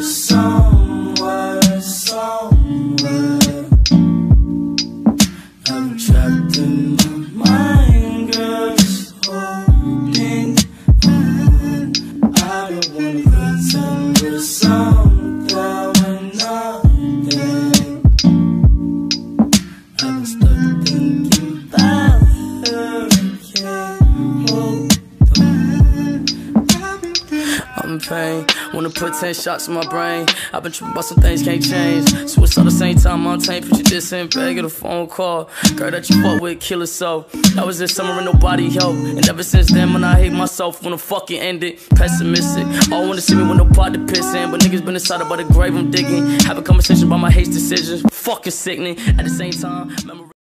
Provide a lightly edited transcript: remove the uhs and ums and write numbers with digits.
somewhere, somewhere. I'm trapped in my mind, girl, just holding on. I don't wanna pretend we're something we're nothing. I've been stuck thinking about her and can't hold on. I'm in pain, wanna put 10 shots in my brain. I've been tripping about some things can't change. Suicide the same time I'm tame. Picture this in bed, get a phone call. Girl that you fuck with, kill herself. That was this summer and nobody helped. And ever since then, when I hate myself, wanna fucking end it. Pessimistic, all wanna see me with no pot to piss in. But niggas been inside about the grave I'm digging. Have a conversation about my hate decisions, fucking sickening. At the same time,